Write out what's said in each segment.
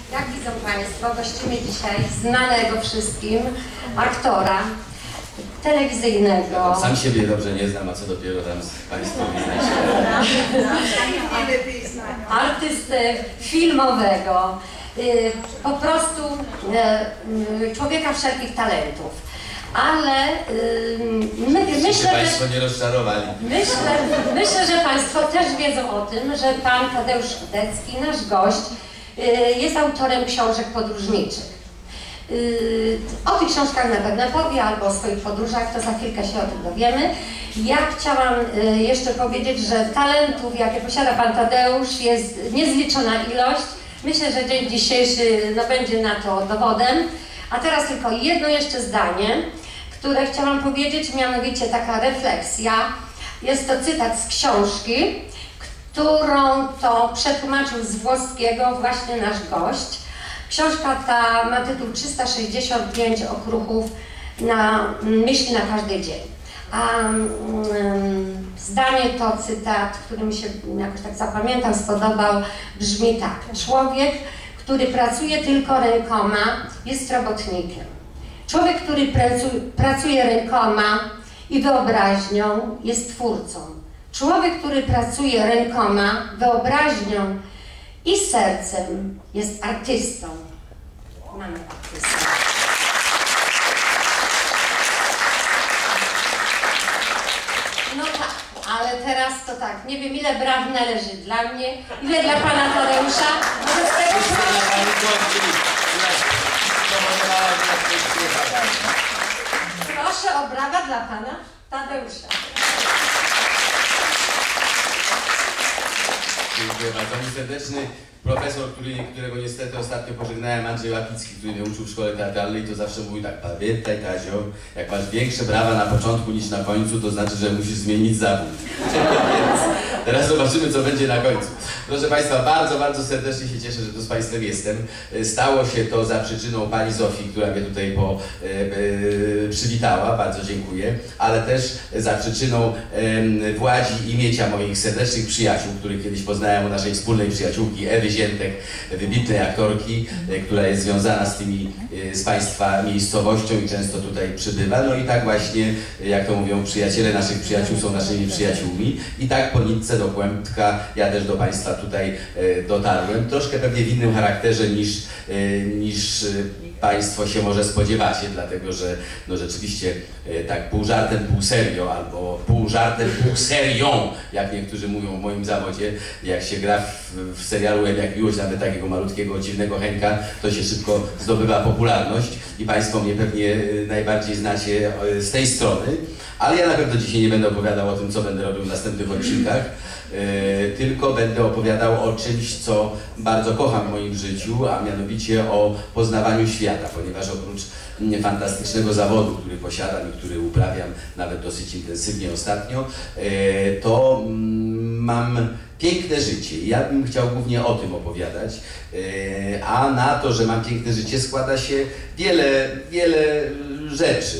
Jak widzą Państwo, gościmy dzisiaj znanego wszystkim aktora telewizyjnego. Sam siebie dobrze nie znam, a co dopiero tam Państwo wyznać. Artystę filmowego, po prostu człowieka wszelkich talentów. Ale myślę, Państwo nie rozczarowali. Myślę, że Państwo też wiedzą o tym, że Pan Tadeusz Kudecki, nasz gość, jest autorem książek podróżniczych. O tych książkach na pewno powie, albo o swoich podróżach, to za chwilkę się o tym dowiemy. Ja chciałam jeszcze powiedzieć, że talentów, jakie posiada Pan Tadeusz, jest niezliczona ilość. Myślę, że dzień dzisiejszy będzie na to dowodem. A teraz tylko jedno jeszcze zdanie, które chciałam powiedzieć, mianowicie taka refleksja. Jest to cytat z książki, którą to przetłumaczył z włoskiego właśnie nasz gość. Książka ta ma tytuł 365 okruchów na myśli na każdy dzień. A zdanie to, cytat, który mi się jakoś tak zapamiętał, spodobał, brzmi tak. Człowiek, który pracuje tylko rękoma, jest robotnikiem. Człowiek, który pracuje rękoma i wyobraźnią, jest twórcą. Człowiek, który pracuje rękoma, wyobraźnią i sercem, jest artystą. Mamy artystę. No tak, ale teraz to tak, nie wiem ile braw należy dla mnie, ile dla Pana Tadeusza. Może z tego proszę o brawa dla Pana Tadeusza. Dziękuję bardzo. Mój serdeczny profesor, którego niestety ostatnio pożegnałem, Andrzej Łapicki, który mnie uczył w szkole teatralnej, to zawsze mówił tak: pamiętaj, Kazio, jak masz większe brawa na początku niż na końcu, to znaczy, że musisz zmienić zawód. Teraz zobaczymy, co będzie na końcu. Proszę Państwa, bardzo, bardzo serdecznie się cieszę, że tu z Państwem jestem. Stało się to za przyczyną Pani Zofii, która mnie tutaj przywitała, bardzo dziękuję, ale też za przyczyną Władzi i Miecia, moich serdecznych przyjaciół, których kiedyś poznałem, u naszej wspólnej przyjaciółki Ewy Ziętek, wybitnej aktorki, która jest związana z Państwa miejscowością i często tutaj przybywa. No i tak właśnie, jak to mówią, przyjaciele naszych przyjaciół są naszymi przyjaciółmi. I tak po nitce do kłębka ja też do Państwa tutaj dotarłem. Troszkę pewnie w innym charakterze niż Państwo się może spodziewacie, dlatego że no rzeczywiście tak pół żartem, pół serio, albo pół żartem, pół serią, jak niektórzy mówią w moim zawodzie, jak się gra w serialu Jak miłość, nawet takiego malutkiego, dziwnego Henka, to się szybko zdobywa popularność i Państwo mnie pewnie najbardziej znacie z tej strony, ale ja na pewno dzisiaj nie będę opowiadał o tym, co będę robił w następnych odcinkach, tylko będę opowiadał o czymś, co bardzo kocham w moim życiu, a mianowicie o poznawaniu świata, ponieważ oprócz fantastycznego zawodu, który posiadam i który uprawiam nawet dosyć intensywnie ostatnio, to mam piękne życie. Ja bym chciał głównie o tym opowiadać, a na to, że mam piękne życie, składa się wiele rzeczy.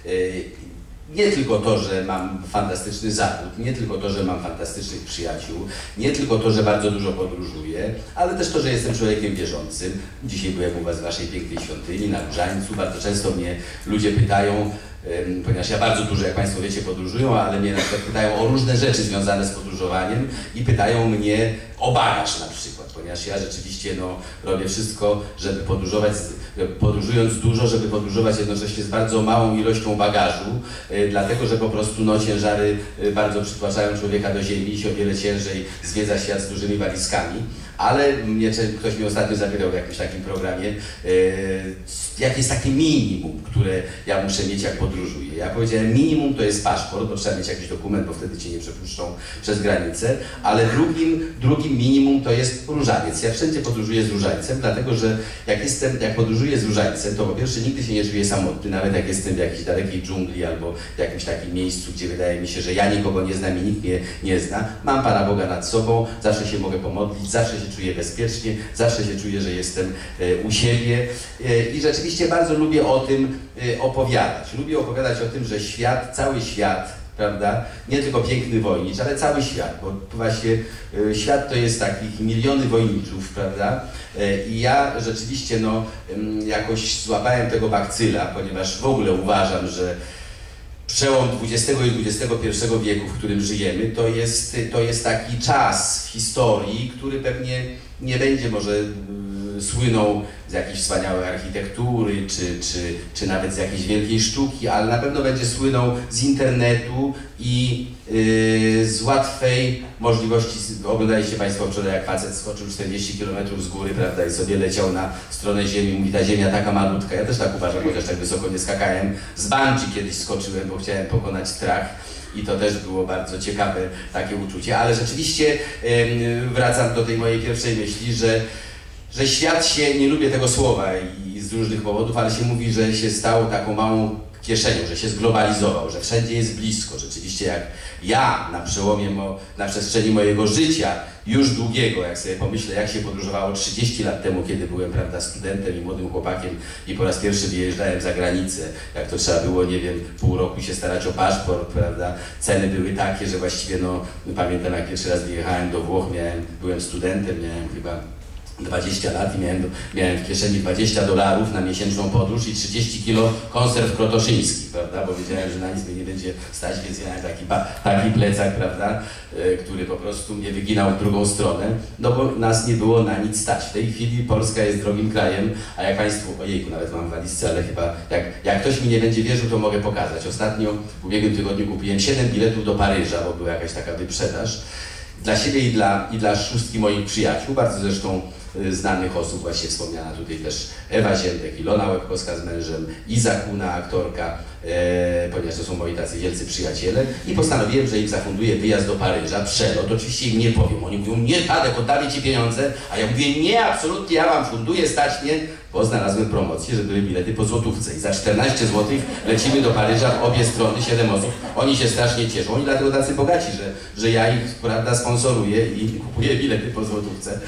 Nie tylko to, że mam fantastyczny zawód, nie tylko to, że mam fantastycznych przyjaciół, nie tylko to, że bardzo dużo podróżuję, ale też to, że jestem człowiekiem wierzącym. Dzisiaj byłem u Was w Waszej pięknej świątyni, na Różańcu. Bardzo często mnie ludzie pytają, ponieważ ja bardzo dużo, jak Państwo wiecie, podróżuję, ale mnie na przykład pytają o różne rzeczy związane z podróżowaniem i pytają mnie o bagaż na przykład, ponieważ ja rzeczywiście robię wszystko, żeby podróżować, podróżując dużo, żeby podróżować jednocześnie z bardzo małą ilością bagażu, dlatego że po prostu ciężary bardzo przytłaczają człowieka do ziemi i się o wiele ciężej zwiedza świat z dużymi walizkami. Ale ktoś mnie ostatnio zapytał w jakimś takim programie, jakie jest takie minimum, które ja muszę mieć, jak podróżuję. Ja powiedziałem, minimum to jest paszport, bo trzeba mieć jakiś dokument, bo wtedy Cię nie przepuszczą przez granicę, ale drugim minimum to jest różaniec. Ja wszędzie podróżuję z różańcem, dlatego że jak podróżuję z różańcem, to po pierwsze nigdy się nie czuję samotny, nawet jak jestem w jakiejś dalekiej dżungli albo w jakimś takim miejscu, gdzie wydaje mi się, że ja nikogo nie znam i nikt mnie nie zna. Mam Pana Boga nad sobą, zawsze się mogę pomodlić, zawsze się czuję bezpiecznie, zawsze się czuję, że jestem u siebie i rzeczywiście bardzo lubię o tym opowiadać. Lubię opowiadać o tym, że cały świat prawda? Nie tylko piękny wojnicz, ale cały świat, bo właśnie świat to jest takich miliony wojniczów, prawda? I ja rzeczywiście no, jakoś złapałem tego bakcyla, ponieważ w ogóle uważam, że przełom XX i XXI wieku, w którym żyjemy, to jest taki czas w historii, który pewnie nie będzie może słynął z jakiejś wspaniałej architektury, czy nawet z jakiejś wielkiej sztuki, ale na pewno będzie słynął z internetu i z łatwej możliwości. Oglądaliście Państwo wczoraj, jak facet skoczył 40 km z góry, prawda, i sobie leciał na stronę Ziemi, mówi, ta Ziemia taka malutka. Ja też tak uważam, chociaż tak wysoko nie skakałem. Z bungee kiedyś skoczyłem, bo chciałem pokonać strach. I to też było bardzo ciekawe takie uczucie, ale rzeczywiście wracam do tej mojej pierwszej myśli, że świat się, nie lubię tego słowa i z różnych powodów, ale się mówi, że się stał taką małą kieszenią, że się zglobalizował, że wszędzie jest blisko. Rzeczywiście jak ja na przestrzeni mojego życia, już długiego, jak sobie pomyślę, jak się podróżowało 30 lat temu, kiedy byłem, prawda, studentem i młodym chłopakiem i po raz pierwszy wyjeżdżałem za granicę, jak to trzeba było, nie wiem, pół roku się starać o paszport, prawda, ceny były takie, że właściwie, no, pamiętam, jak pierwszy raz wyjechałem do Włoch, byłem studentem, miałem chyba 20 lat i miałem w kieszeni $20 na miesięczną podróż i 30 kilo konserw krotoszyńskich, prawda, bo wiedziałem, że na nic mnie nie będzie stać, więc miałem taki plecak, prawda, który po prostu mnie wyginał w drugą stronę, no bo nas nie było na nic stać. W tej chwili Polska jest drogim krajem, a jak Państwu, ojejku, nawet mam w walizce, ale chyba jak ktoś mi nie będzie wierzył, to mogę pokazać. Ostatnio w ubiegłym tygodniu kupiłem 7 biletów do Paryża, bo była jakaś taka wyprzedaż dla siebie i dla szóstki moich przyjaciół, bardzo zresztą znanych osób, właśnie wspomniana tutaj też Ewa Ziętek, Ilona Łebkowska z mężem, Iza Kuna, aktorka, ponieważ to są moi tacy wielcy przyjaciele, i postanowiłem, że im zafunduję wyjazd do Paryża, przelot. Oczywiście im nie powiem. Oni mówią, nie, Tadek, oddali Ci pieniądze, a ja mówię, nie, absolutnie, ja Wam funduję, stać mnie, bo znalazłem promocję, że były bilety po złotówce i za 14 zł lecimy do Paryża w obie strony, 7 osób. Oni się strasznie cieszą, oni dlatego tacy bogaci, że ja ich, prawda, sponsoruję i kupuję bilety po złotówce.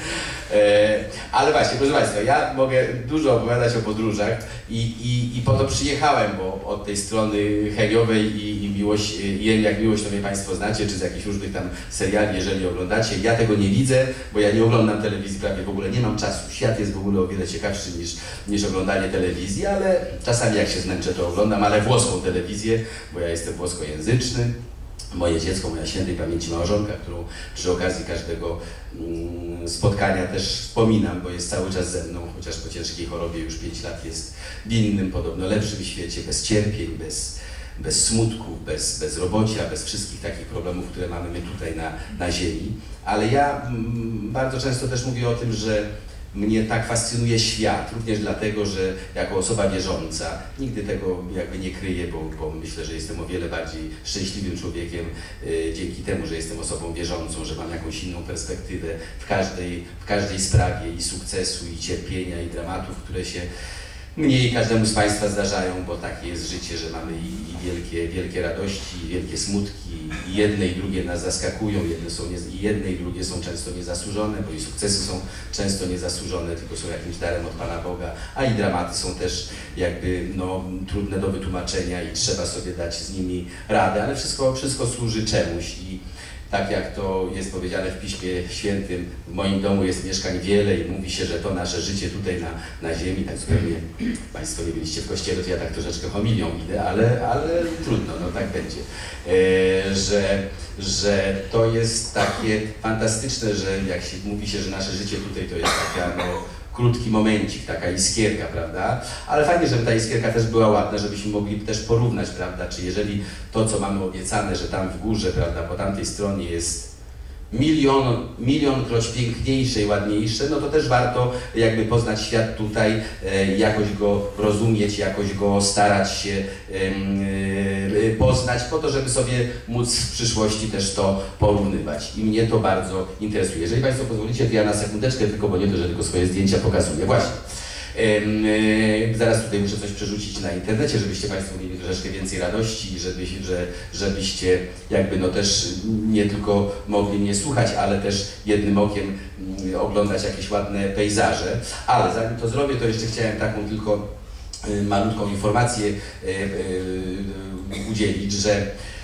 Ale właśnie, proszę Państwa, ja mogę dużo opowiadać o podróżach i po to przyjechałem, bo od tej strony hejiowej i miłość, jak miłość to mnie Państwo znacie, czy z jakichś różnych tam seriali, jeżeli oglądacie, ja tego nie widzę, bo ja nie oglądam telewizji prawie w ogóle, nie mam czasu. Świat jest w ogóle o wiele ciekawszy niż oglądanie telewizji, ale czasami jak się zmęczę, to oglądam, ale włoską telewizję, bo ja jestem włoskojęzyczny. Moje dziecko, moja świętej pamięci małżonka, którą przy okazji każdego spotkania też wspominam, bo jest cały czas ze mną, chociaż po ciężkiej chorobie już 5 lat jest w innym, podobno lepszym świecie, bez cierpień, bez smutków, bez bezrobocia, bez wszystkich takich problemów, które mamy my tutaj na ziemi. Ale ja bardzo często też mówię o tym, że mnie tak fascynuje świat, również dlatego, że jako osoba wierząca, nigdy tego jakby nie kryję, bo myślę, że jestem o wiele bardziej szczęśliwym człowiekiem dzięki temu, że jestem osobą wierzącą, że mam jakąś inną perspektywę w każdej sprawie i sukcesu, i cierpienia, i dramatów, które się mnie i każdemu z Państwa zdarzają, bo takie jest życie, że mamy i wielkie radości, i wielkie smutki, i jedne i drugie nas zaskakują, jedne i drugie są często niezasłużone, bo i sukcesy są często niezasłużone, tylko są jakimś darem od Pana Boga, a i dramaty są też jakby no, trudne do wytłumaczenia i trzeba sobie dać z nimi radę, ale wszystko służy czemuś. I tak jak to jest powiedziane w Piśmie Świętym, w moim domu jest mieszkań wiele i mówi się, że to nasze życie tutaj na ziemi, tak zupełnie, Państwo nie byliście w kościele, to ja tak troszeczkę homilią idę, ale trudno, no tak będzie. Że to jest takie fantastyczne, że jak się mówi się, że nasze życie tutaj to jest taka no, krótki momencik, taka iskierka, prawda? Ale fajnie, żeby ta iskierka też była ładna, żebyśmy mogli też porównać, prawda? Czy jeżeli to, co mamy obiecane, że tam w górze, prawda, po tamtej stronie jest milionkroć piękniejsze i ładniejsze, no to też warto jakby poznać świat tutaj, jakoś go rozumieć, jakoś go starać się poznać, po to, żeby sobie móc w przyszłości też to porównywać. I mnie to bardzo interesuje. Jeżeli Państwo pozwolicie, to ja na sekundeczkę tylko, bo nie to, że tylko swoje zdjęcia pokazuję. Właśnie. Zaraz tutaj muszę coś przerzucić na internecie, żebyście Państwo mieli troszeczkę więcej radości i żebyście jakby no też nie tylko mogli mnie słuchać, ale też jednym okiem oglądać jakieś ładne pejzaże. Ale zanim to zrobię, to jeszcze chciałem taką tylko malutką informację udzielić, że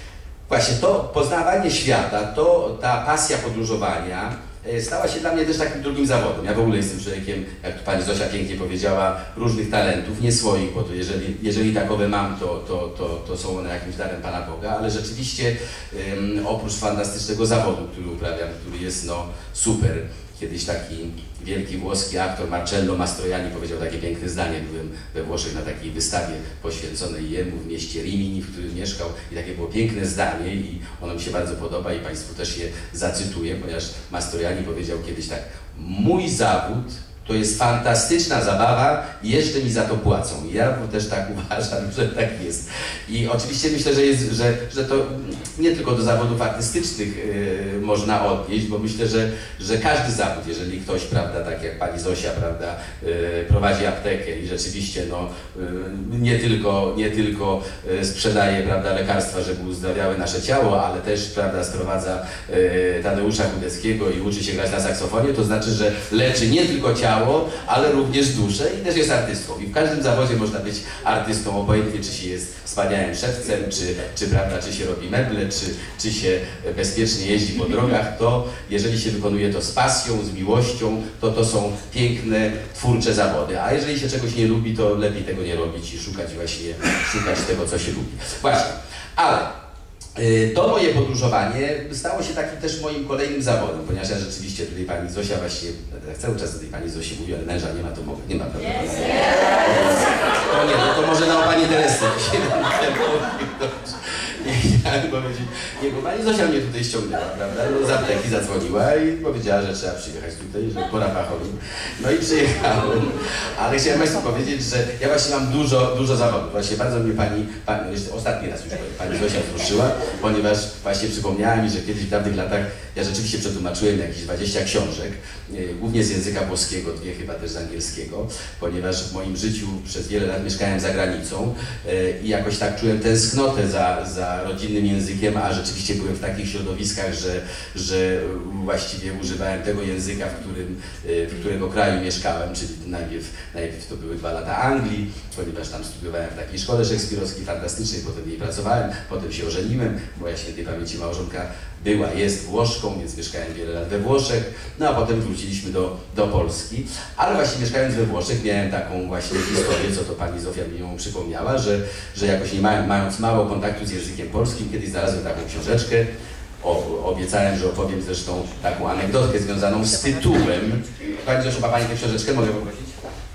Właśnie to poznawanie świata, ta pasja podróżowania stała się dla mnie też takim drugim zawodem. Ja w ogóle jestem człowiekiem, jak tu pani Zosia pięknie powiedziała, różnych talentów, nie swoich, bo to jeżeli takowe mam, to są one jakimś darem Pana Boga, ale rzeczywiście oprócz fantastycznego zawodu, który uprawiam, który jest no super. Kiedyś taki wielki włoski aktor Marcello Mastroianni powiedział takie piękne zdanie. Byłem we Włoszech na takiej wystawie poświęconej jemu w mieście Rimini, w którym mieszkał, i takie było piękne zdanie i ono mi się bardzo podoba i Państwu też je zacytuję, ponieważ Mastroianni powiedział kiedyś tak: mój zawód to jest fantastyczna zabawa i jeszcze mi za to płacą. I ja też tak uważam, że tak jest. I oczywiście myślę, że to nie tylko do zawodów artystycznych można odnieść, bo myślę, że każdy zawód, jeżeli ktoś, prawda, tak jak pani Zosia, prawda, prowadzi aptekę i rzeczywiście no, nie tylko sprzedaje, prawda, lekarstwa, żeby uzdrawiały nasze ciało, ale też, prawda, sprowadza Tadeusza Gudeckiego i uczy się grać na saksofonie, to znaczy, że leczy nie tylko ciało, ale również duszę i też jest artystą. I w każdym zawodzie można być artystą, obojętnie czy się jest wspaniałym szewcem, prawda, czy się robi meble, czy się bezpiecznie jeździ po drogach, to jeżeli się wykonuje to z pasją, z miłością, to są piękne, twórcze zawody. A jeżeli się czegoś nie lubi, to lepiej tego nie robić i szukać tego, co się lubi. Właśnie, ale to moje podróżowanie stało się takim też moim kolejnym zawodem, ponieważ ja rzeczywiście tutaj pani Zosia właśnie, tak cały czas tutaj pani Zosi mówi, ale męża nie ma, to mogę, nie ma, prawda? To nie, to może na pani Teresę. Chciałem powiedzieć, nie, bo pani Zosia mnie tutaj ściągnęła, prawda? No, z apteki zadzwoniła i powiedziała, że trzeba przyjechać tutaj, że pora fachowi. No i przyjechałem, ale chciałem Państwu powiedzieć, że ja właśnie mam dużo zawodów. Właśnie bardzo mnie pani jeszcze ostatni raz już pani Zosia wzruszyła, ponieważ właśnie przypomniała mi, że kiedyś w dawnych latach ja rzeczywiście przetłumaczyłem jakieś 20 książek, głównie z języka włoskiego, 2 chyba też z angielskiego, ponieważ w moim życiu przez wiele lat mieszkałem za granicą i jakoś tak czułem tęsknotę za rodzinnym językiem, a rzeczywiście byłem w takich środowiskach, że właściwie używałem tego języka, w którego kraju mieszkałem, czyli najpierw to były 2 lata Anglii, ponieważ tam studiowałem w takiej szkole szekspirowskiej fantastycznej, potem w niej pracowałem, potem się ożeniłem, moja świętej pamięci małżonka jest Włoszką, więc mieszkałem wiele lat we Włoszech, no a potem wróciliśmy do Polski, ale właśnie mieszkając we Włoszech miałem taką właśnie historię, co to pani Zofia mi ją przypomniała, że jakoś nie mając mało kontaktu z językiem polskim, kiedyś znalazłem taką książeczkę, obiecałem, że opowiem zresztą taką anegdotkę związaną z tytułem. Pani Zosiu, ma pani tę książeczkę? Mogę poprosić?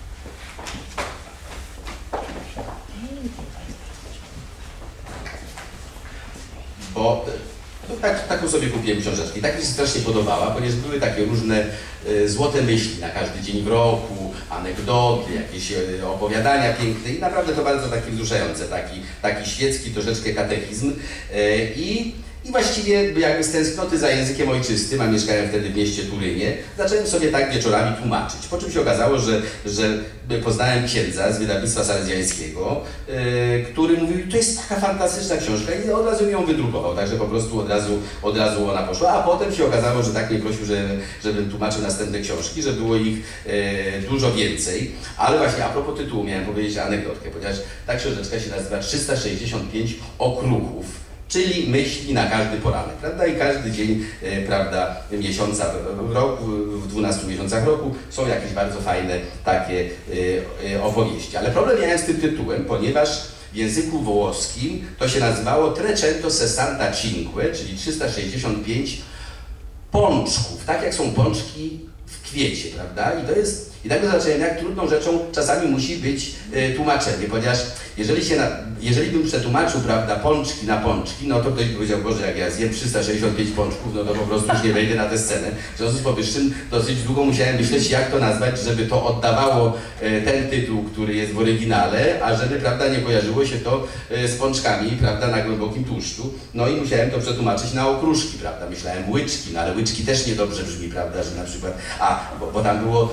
Bo taką sobie kupiłem książeczkę i tak mi się strasznie podobała, ponieważ były takie różne złote myśli na każdy dzień w roku, anegdoty, jakieś opowiadania piękne i naprawdę to bardzo takie wzruszające, taki świecki troszeczkę katechizm i właściwie jakby z tęsknoty za językiem ojczystym, a mieszkałem wtedy w mieście Turynie, zacząłem sobie tak wieczorami tłumaczyć. Po czym się okazało, że poznałem księdza z wydawnictwa salezjańskiego, który mówił, to jest taka fantastyczna książka i od razu mi ją wydrukował, także po prostu od razu ona poszła, a potem się okazało, że tak mnie prosił, żebym tłumaczył następne książki, że było ich dużo więcej, ale właśnie a propos tytułu miałem powiedzieć anegdotkę, ponieważ ta książeczka się nazywa 365 okruchów, czyli myśli na każdy poranek, prawda? I każdy dzień, prawda, miesiąca w roku, w 12 miesiącach roku są jakieś bardzo fajne takie opowieści. Ale problem miałem z tym tytułem, ponieważ w języku włoskim to się nazywało Trecentosessantacinque, czyli 365 pączków, tak jak są pączki w kwiecie, prawda? I tak zacząłem, jak trudną rzeczą czasami musi być tłumaczenie, ponieważ jeżeli bym przetłumaczył, prawda, pączki na pączki, no to ktoś by powiedział, Boże, jak ja zjem 365 pączków, no to po prostu już nie wejdę na tę scenę. W związku z powyższym dosyć długo musiałem myśleć, jak to nazwać, żeby to oddawało ten tytuł, który jest w oryginale, a żeby, prawda, nie kojarzyło się to z pączkami, prawda, na głębokim tłuszczu. No i musiałem to przetłumaczyć na okruszki, prawda, myślałem łyczki, no ale łyczki też niedobrze brzmi, prawda, że na przykład, bo tam było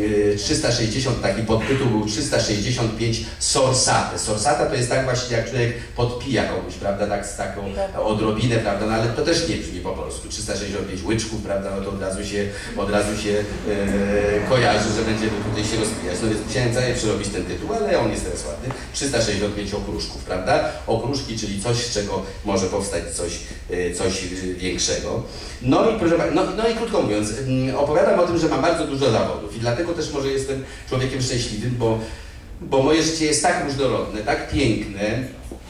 360, taki podtytuł był 365 sorsate. Sorsata to jest tak właśnie, jak człowiek podpija komuś, prawda, tak z taką odrobinę, prawda, no ale to też nie brzmi po polsku. 365 łyczków, prawda, no to od razu się kojarzy, że będziemy tutaj się rozpijać. No więc musiałem cały przerobić ten tytuł, ale on jest teraz ładny. 365 okruszków, prawda? Okruszki, czyli coś, z czego może powstać coś większego. No i proszę, no i krótko mówiąc, opowiadam o tym, że mam bardzo dużo zawodów i dlatego też może jestem człowiekiem szczęśliwym, bo moje życie jest tak różnorodne, tak piękne,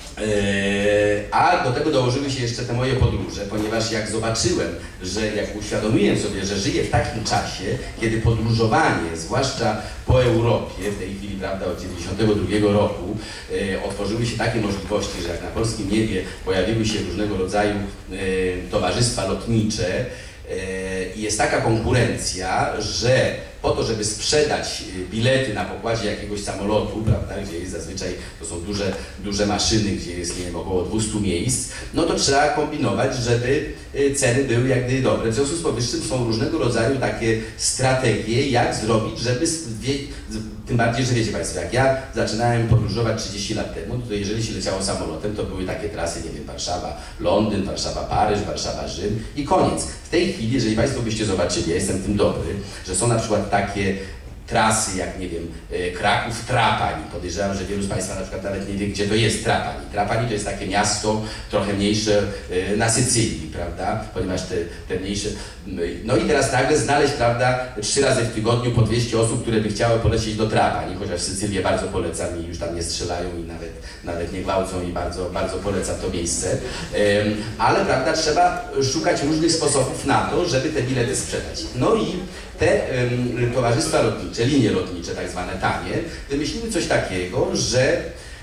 a do tego dołożyły się jeszcze te moje podróże, ponieważ jak zobaczyłem, jak uświadomiłem sobie, że żyję w takim czasie, kiedy podróżowanie, zwłaszcza po Europie, w tej chwili, prawda, od 1992 roku, otworzyły się takie możliwości, że jak na polskim niebie pojawiły się różnego rodzaju towarzystwa lotnicze, i jest taka konkurencja, że po to, żeby sprzedać bilety na pokładzie jakiegoś samolotu, prawda, gdzie jest zazwyczaj, to są duże maszyny, gdzie jest, nie wiem, około 200 miejsc, no to trzeba kombinować, żeby ceny były jak gdyby dobre. W związku z powyższym są różnego rodzaju takie strategie, jak zrobić, żeby, tym bardziej, że wiecie Państwo, jak ja zaczynałem podróżować 30 lat temu, to jeżeli się leciało samolotem, to były takie trasy, nie wiem, Warszawa, Londyn, Warszawa, Paryż, Warszawa, Rzym i koniec. W tej chwili, jeżeli Państwo byście zobaczyli, ja jestem tym dobry, że są na przykład takie trasy jak, nie wiem, Kraków, Trapani. Podejrzewam, że wielu z Państwa na przykład nawet nie wie, gdzie to jest Trapani. Trapani to jest takie miasto trochę mniejsze na Sycylii, prawda, ponieważ te mniejsze... No i teraz nagle znaleźć, prawda, 3 razy w tygodniu po 200 osób, które by chciały polecieć do Trapani, chociaż Sycylię bardzo polecam i już tam nie strzelają i nawet nie gwałcą i bardzo, bardzo polecam to miejsce. Ale, prawda, trzeba szukać różnych sposobów na to, żeby te bilety sprzedać. No i te towarzystwa lotnicze, linie lotnicze tak zwane tanie, wymyśliły coś takiego, że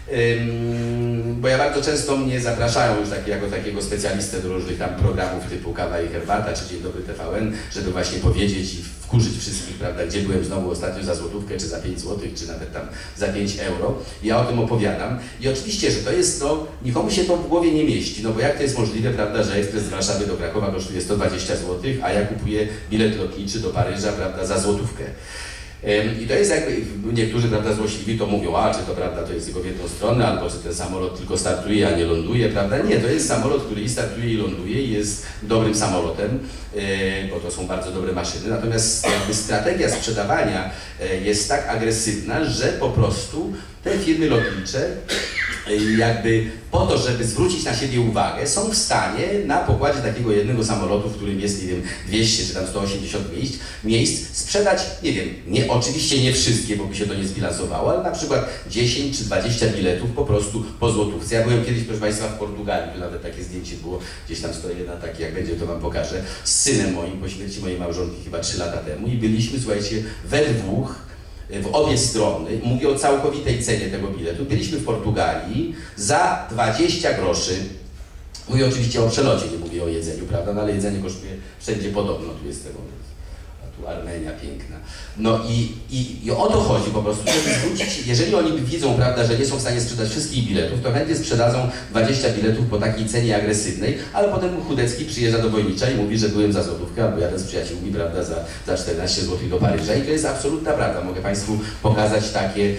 bo ja bardzo często mnie zapraszają już jako takiego specjalistę do różnych tam programów typu Kawa i Herbata czy Dzień Dobry TVN, żeby właśnie powiedzieć i wkurzyć wszystkich, prawda, gdzie byłem znowu ostatnio za złotówkę, czy za 5 złotych, czy nawet tam za 5 euro. Ja o tym opowiadam i oczywiście, że to jest to, nikomu się to w głowie nie mieści, no bo jak to jest możliwe, prawda, że ekspres z Warszawy do Krakowa kosztuje 120 zł, a ja kupuję bilet lotniczy do Paryża, prawda, za złotówkę. I to jest jakby, niektórzy, prawda, złośliwi to mówią, a czy to, prawda, to jest tylko w jedną stronę, albo czy ten samolot tylko startuje, a nie ląduje, prawda? Nie, to jest samolot, który i startuje, i ląduje, i jest dobrym samolotem, bo to są bardzo dobre maszyny, natomiast jakby strategia sprzedawania jest tak agresywna, że po prostu te firmy lotnicze jakby po to, żeby zwrócić na siebie uwagę, są w stanie na pokładzie takiego jednego samolotu, w którym jest, nie wiem, 200 czy tam 180 miejsc, sprzedać, nie wiem, oczywiście nie wszystkie, bo by się to nie zbilansowało, ale na przykład 10 czy 20 biletów po prostu po złotówce. Ja byłem kiedyś, proszę Państwa, w Portugalii, tu nawet takie zdjęcie było, gdzieś tam stoi na taki, jak będzie, to Wam pokażę, z synem moim, po śmierci mojej małżonki chyba 3 lata temu i byliśmy, słuchajcie, we dwóch, w obie strony, mówię o całkowitej cenie tego biletu, byliśmy w Portugalii za 20 groszy. Mówię oczywiście o przelocie, nie mówię o jedzeniu, prawda, no ale jedzenie kosztuje wszędzie podobno, tu jest tego, a tu Armenia piękna. No i o to chodzi po prostu, żeby zwrócić, jeżeli oni widzą, prawda, że nie są w stanie sprzedać wszystkich biletów, to chętnie sprzedadzą 20 biletów po takiej cenie agresywnej, ale potem Chudecki przyjeżdża do Wojnicza i mówi, że byłem za złotówkę, albo jadę z przyjaciółmi, prawda, za 14 zł do Paryża i to jest absolutna prawda. Mogę Państwu pokazać takie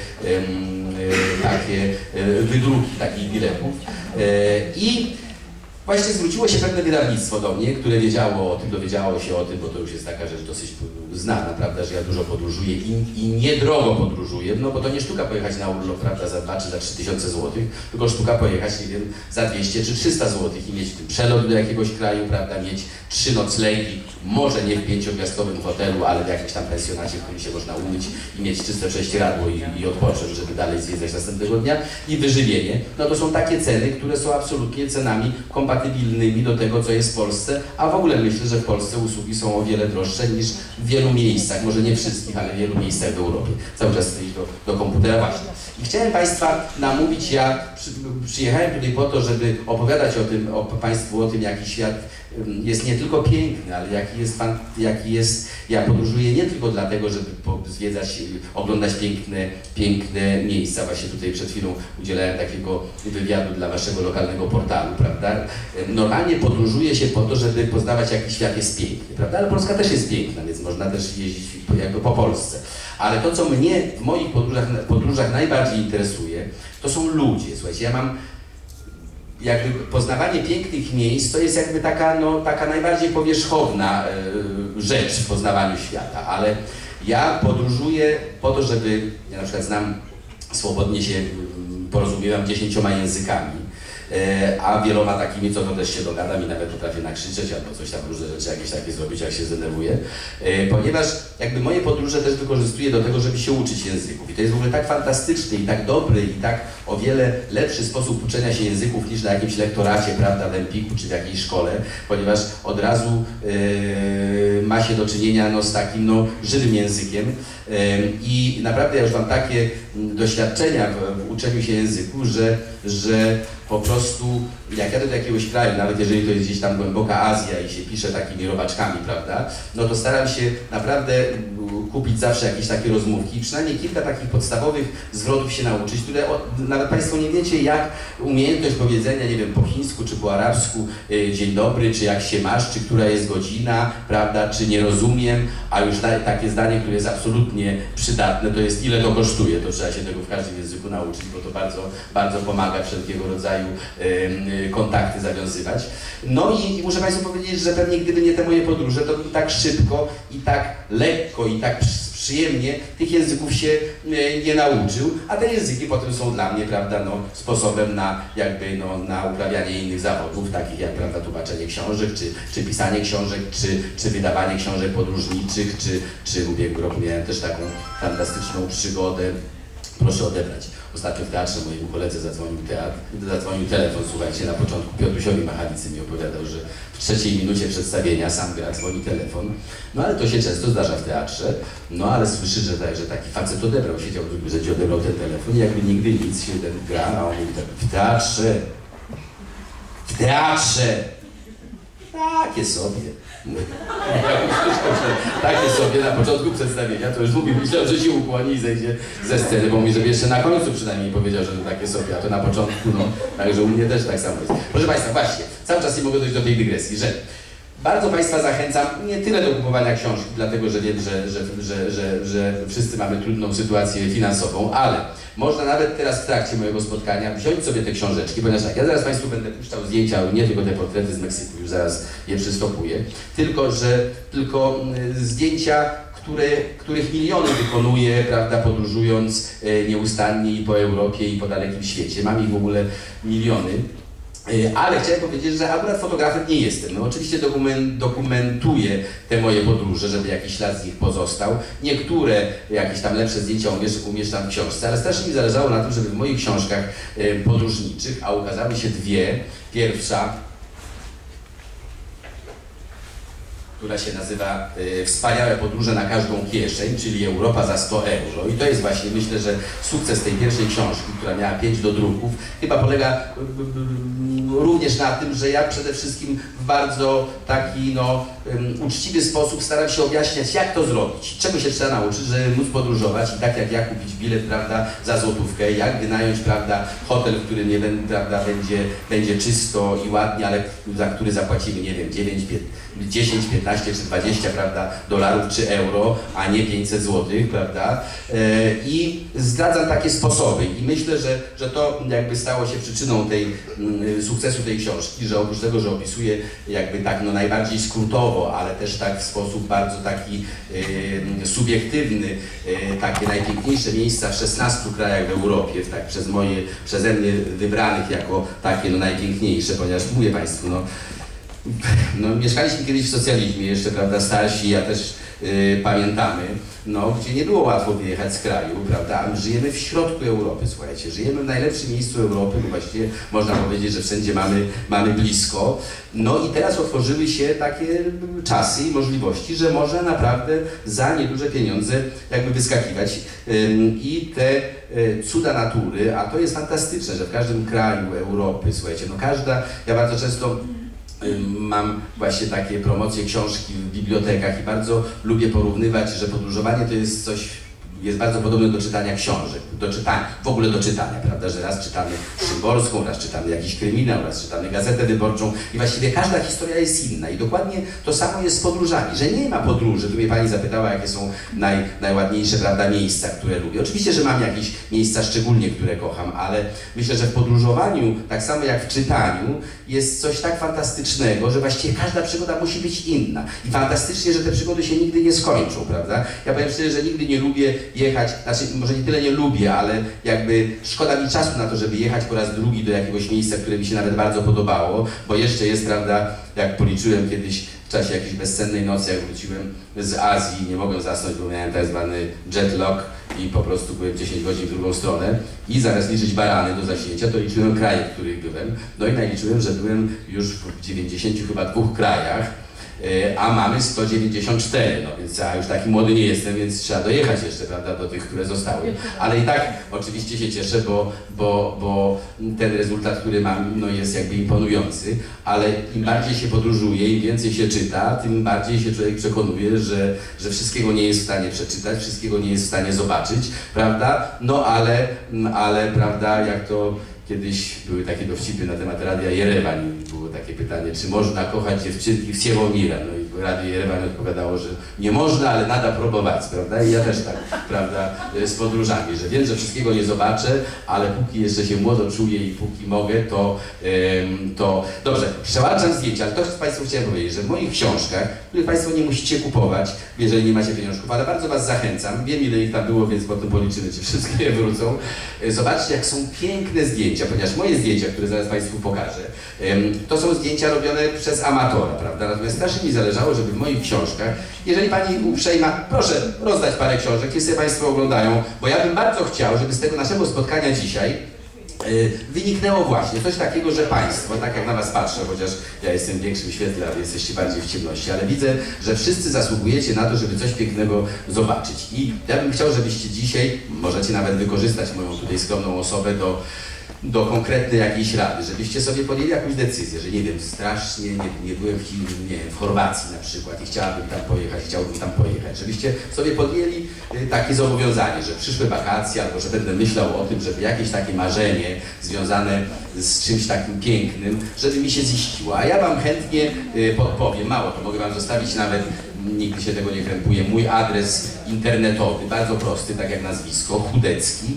wydruki takich biletów. I właśnie zwróciło się pewne wydawnictwo do mnie, które dowiedziało się o tym, bo to już jest taka rzecz dosyć znana, prawda, że ja dużo podróżuję i niedrogo podróżuję, no bo to nie sztuka pojechać na urlop, prawda, za 2 czy za 3000 złotych, tylko sztuka pojechać, nie wiem, za 200 czy 300 złotych i mieć przelot do jakiegoś kraju, prawda, mieć 3 noclegi, może nie w 5-gwiazdkowym hotelu, ale w jakimś tam pensjonacie, w którym się można umyć i mieć czyste prześcieradło i odpocząć, żeby dalej zwiedzać następnego dnia i wyżywienie. No to są takie ceny, które są absolutnie cenami kompatybilnymi do tego, co jest w Polsce, a w ogóle myślę, że w Polsce usługi są o wiele droższe niż w wielu miejscach, może nie wszystkich, ale w wielu miejscach w Europie. Cały czas iść do komputera właśnie. I chciałem Państwa namówić, ja przyjechałem tutaj po to, żeby opowiadać Państwu o tym, jaki świat jest nie tylko piękny, ale jaki jest, ja podróżuję nie tylko dlatego, żeby zwiedzać, oglądać piękne miejsca. Właśnie tutaj przed chwilą udzielałem takiego wywiadu dla waszego lokalnego portalu, prawda? Normalnie podróżuje się po to, żeby poznawać, jaki świat jest piękny, prawda? Ale Polska też jest piękna, więc można też jeździć jakby po Polsce. Ale to, co mnie w moich podróżach najbardziej interesuje, to są ludzie. Słuchajcie, ja mam jakby poznawanie pięknych miejsc, to jest jakby taka najbardziej powierzchowna rzecz w poznawaniu świata, ale ja podróżuję po to, żeby, ja na przykład swobodnie się porozumiewam 10 językami, a wieloma takimi, co to też się dogadam i nawet potrafię nakrzyczeć albo coś tam, różne rzeczy jakieś takie zrobić, jak się zdenerwuję, ponieważ jakby moje podróże też wykorzystuję do tego, żeby się uczyć języków. I to jest w ogóle tak fantastyczny i tak dobry i tak o wiele lepszy sposób uczenia się języków niż na jakimś lektoracie, prawda, w Empiku czy w jakiejś szkole, ponieważ od razu ma się do czynienia z takim żywym językiem i naprawdę ja już mam takie doświadczenia w uczeniu się języku, że po prostu jak jadę do jakiegoś kraju, nawet jeżeli to jest gdzieś tam głęboka Azja i się pisze takimi robaczkami, prawda, no to staram się naprawdę kupić zawsze jakieś takie rozmówki, przynajmniej kilka takich podstawowych zwrotów się nauczyć, które nawet Państwo nie wiecie, jak umiejętność powiedzenia, nie wiem, po chińsku czy po arabsku dzień dobry, czy jak się masz, czy która jest godzina, prawda, czy nie rozumiem, a już takie zdanie, które jest absolutnie przydatne, to jest ile to kosztuje, to trzeba się tego w każdym języku nauczyć, bo to bardzo, bardzo pomaga wszelkiego rodzaju kontakty zawiązywać. No i muszę Państwu powiedzieć, że pewnie gdyby nie te moje podróże, to bym tak szybko i tak lekko i tak przyjemnie tych języków się nie nauczył, a te języki potem są dla mnie, prawda, sposobem na jakby na uprawianie innych zawodów, takich jak, prawda, tłumaczenie książek, czy pisanie książek, czy wydawanie książek podróżniczych, czy w ubiegłym roku miałem też taką fantastyczną przygodę. Proszę odebrać. Ostatnio w teatrze mojemu koledze zadzwonił telefon, słuchajcie, na początku Piotrusiowi Machalicy mi opowiadał, że w 3. minucie przedstawienia sam gra, dzwoni telefon, no ale to się często zdarza w teatrze, no ale słyszy, że taki facet odebrał, siedział w drugim rzędzie, odebrał ten telefon i jakby nigdy nic się gra, a on mówi tak, w teatrze, takie sobie. Takie sobie na początku przedstawienia, to już myślał, że się ukłoni i zejdzie ze sceny, bo mówi, żeby jeszcze na końcu przynajmniej powiedział, że to takie sobie, a to na początku, także u mnie też tak samo jest. Proszę Państwa, właśnie, cały czas nie mogę dojść do tej dygresji, że bardzo Państwa zachęcam nie tyle do kupowania książki, dlatego że wiem, że wszyscy mamy trudną sytuację finansową, ale można nawet teraz w trakcie mojego spotkania wziąć sobie te książeczki, ponieważ tak, ja zaraz Państwu będę puszczał zdjęcia, ale nie tylko te portrety z Meksyku, już zaraz je przystopuję, tylko zdjęcia, których miliony wykonuje, prawda, podróżując nieustannie i po Europie i po dalekim świecie. Mam ich w ogóle miliony. Ale chciałem powiedzieć, że akurat fotografem nie jestem. No oczywiście dokumentuję te moje podróże, żeby jakiś ślad z nich pozostał. Niektóre jakieś tam lepsze zdjęcia umieszczam w książce, ale strasznie mi zależało na tym, żeby w moich książkach podróżniczych, a ukazały się dwie. Pierwsza, która się nazywa Wspaniałe podróże na każdą kieszeń, czyli Europa za 100 euro. I to jest właśnie, myślę, że sukces tej pierwszej książki, która miała 5 dodruków, chyba polega również na tym, że ja przede wszystkim w bardzo taki uczciwy sposób staram się objaśniać, jak to zrobić, czego się trzeba nauczyć, żeby móc podróżować i tak jak ja kupić bilet, prawda, za złotówkę, jak wynająć, prawda, hotel, w którym nie prawda, będzie czysto i ładnie, ale za który zapłacimy, nie wiem, 10, 15 czy 20, prawda, dolarów czy euro, a nie 500 złotych, prawda? I zdradzam takie sposoby i myślę, że to jakby stało się przyczyną sukcesu tej książki, że oprócz tego, że opisuję jakby tak najbardziej skrótowo, ale też tak w sposób bardzo taki subiektywny, takie najpiękniejsze miejsca w 16 krajach w Europie, tak przeze mnie wybranych jako takie najpiękniejsze, ponieważ mówię Państwu, mieszkaliśmy kiedyś w socjalizmie, jeszcze, prawda, starsi, ja też pamiętamy, gdzie nie było łatwo wyjechać z kraju, prawda, a my żyjemy w środku Europy, słuchajcie, żyjemy w najlepszym miejscu Europy, bo właściwie można powiedzieć, że wszędzie mamy blisko. I teraz otworzyły się takie czasy i możliwości, że można naprawdę za nieduże pieniądze jakby wyskakiwać i te cuda natury, a to jest fantastyczne, że w każdym kraju Europy, słuchajcie, ja bardzo często mam właśnie takie promocje książki w bibliotekach i bardzo lubię porównywać, że podróżowanie to jest coś, jest bardzo podobne do czytania książek, w ogóle do czytania, prawda, że raz czytamy Szymborską, raz czytamy jakiś kryminał, raz czytamy Gazetę Wyborczą i właściwie każda historia jest inna i dokładnie to samo jest z podróżami, że nie ma podróży. Tu mnie pani zapytała, jakie są najładniejsze, prawda, miejsca, które lubię. Oczywiście, że mam jakieś miejsca szczególnie, które kocham, ale myślę, że w podróżowaniu, tak samo jak w czytaniu, jest coś tak fantastycznego, że właściwie każda przygoda musi być inna. I fantastycznie, że te przygody się nigdy nie skończą, prawda? Ja powiem szczerze, że nigdy nie lubię jechać, znaczy może nie tyle nie lubię, ale jakby szkoda mi czasu na to, żeby jechać po raz drugi do jakiegoś miejsca, które mi się nawet bardzo podobało, bo jeszcze jest, prawda, jak policzyłem kiedyś w czasie jakiejś bezsennej nocy, jak wróciłem z Azji, nie mogłem zasnąć, bo miałem tak zwany jet lag i po prostu byłem 10 godzin w drugą stronę i zamiast liczyć barany do zaśnięcia, to liczyłem kraje, w których byłem. No i naliczyłem, że byłem już w 92 krajach, a mamy 194, no więc ja już taki młody nie jestem, więc trzeba dojechać jeszcze, prawda, do tych, które zostały. Ale i tak oczywiście się cieszę, bo ten rezultat, który mam, no jest jakby imponujący, ale im bardziej się podróżuje, im więcej się czyta, tym bardziej się człowiek przekonuje, że wszystkiego nie jest w stanie przeczytać, wszystkiego nie jest w stanie zobaczyć, prawda? No ale prawda, jak to kiedyś były takie dowcipy na temat Radia Jerewan i było takie pytanie, czy można kochać dziewczynki w Siewomira? No i Radio Jerewan odpowiadało, że nie można, ale nada próbować, prawda? I ja też tak, prawda, z podróżami, że wiem, że wszystkiego nie zobaczę, ale póki jeszcze się młodo czuję i póki mogę, to dobrze, przełączam zdjęcia, ale to Państwu chciałem powiedzieć, że w moich książkach, których Państwo nie musicie kupować, jeżeli nie macie pieniążków, ale bardzo Was zachęcam, wiem ile ich tam było, więc potem policzymy, czy wszystkie wrócą. Zobaczcie, jak są piękne zdjęcia, ponieważ moje zdjęcia, które zaraz Państwu pokażę, to są zdjęcia robione przez amatora, prawda? Natomiast strasznie mi zależało, żeby w moich książkach, jeżeli Pani uprzejma, proszę rozdać parę książek, jeśli Państwo oglądają, bo ja bym bardzo chciał, żeby z tego naszego spotkania dzisiaj wyniknęło właśnie coś takiego, że Państwo, tak jak na Was patrzę, chociaż ja jestem w większym świetle, a Wy jesteście bardziej w ciemności, ale widzę, że wszyscy zasługujecie na to, żeby coś pięknego zobaczyć. I ja bym chciał, żebyście dzisiaj, możecie nawet wykorzystać moją tutaj skromną osobę do konkretnej jakiejś rady, żebyście sobie podjęli jakąś decyzję, że nie wiem, strasznie nie byłem w Chorwacji na przykład i chciałbym tam pojechać, żebyście sobie podjęli takie zobowiązanie, że przyszłe wakacje albo że będę myślał o tym, żeby jakieś takie marzenie związane z czymś takim pięknym, żeby mi się ziściło, a ja Wam chętnie podpowiem, mało to mogę Wam zostawić nawet, nigdy się tego nie krępuje, mój adres internetowy, bardzo prosty, tak jak nazwisko, Chudecki,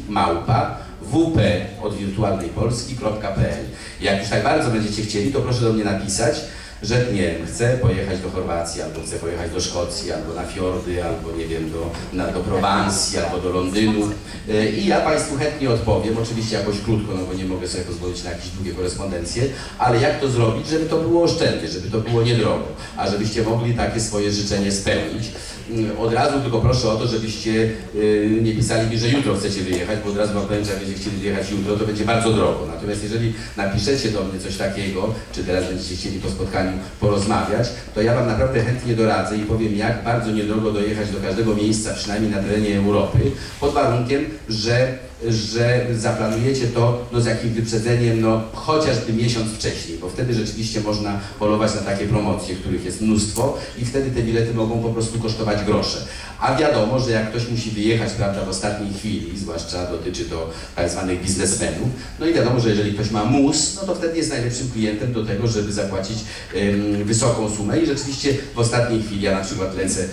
@wp od wirtualnej Polski.pl. Jak już tak bardzo będziecie chcieli, to proszę do mnie napisać, że nie wiem, chcę pojechać do Chorwacji, albo chcę pojechać do Szkocji, albo na fiordy, albo nie wiem, do Prowansji, albo do Londynu. I ja Państwu chętnie odpowiem, oczywiście jakoś krótko, no bo nie mogę sobie pozwolić na jakieś długie korespondencje, ale jak to zrobić, żeby to było oszczędnie, żeby to było niedrogo, a żebyście mogli takie swoje życzenie spełnić. Od razu tylko proszę o to, żebyście nie pisali mi, że jutro chcecie wyjechać, bo od razu Wam powiem, że jak będziecie chcieli wyjechać jutro, to będzie bardzo drogo. Natomiast jeżeli napiszecie do mnie coś takiego, czy teraz będziecie chcieli po spotkaniu porozmawiać, to ja Wam naprawdę chętnie doradzę i powiem, jak bardzo niedrogo dojechać do każdego miejsca, przynajmniej na terenie Europy, pod warunkiem, że zaplanujecie to z jakimś wyprzedzeniem, chociażby miesiąc wcześniej, bo wtedy rzeczywiście można polować na takie promocje, których jest mnóstwo i wtedy te bilety mogą po prostu kosztować grosze. A wiadomo, że jak ktoś musi wyjechać, prawda, w ostatniej chwili, zwłaszcza dotyczy to tak zwanych biznesmenów, no i wiadomo, że jeżeli ktoś ma mus, no to wtedy jest najlepszym klientem do tego, żeby zapłacić wysoką sumę i rzeczywiście w ostatniej chwili, ja na przykład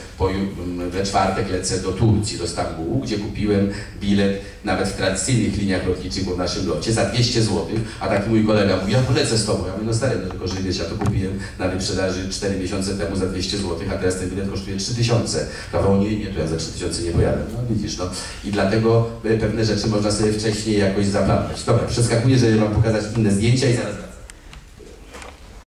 we czwartek lecę do Turcji, do Stambułu, gdzie kupiłem bilet nawet w tradycyjnych liniach lotniczych, bo w naszym locie, za 200 zł, a taki mój kolega mówi, ja polecę z Tobą. Ja mówię, no stary, no tylko że wiesz, ja to kupiłem na wyprzedaży 4 miesiące temu za 200 zł, a teraz ten bilet kosztuje 3000. Kawał nie, to ja za 3000 nie pojadę. No widzisz, no. I dlatego pewne rzeczy można sobie wcześniej jakoś zaplanować. Dobra, przeskakuję, żeby Wam pokazać inne zdjęcia i zaraz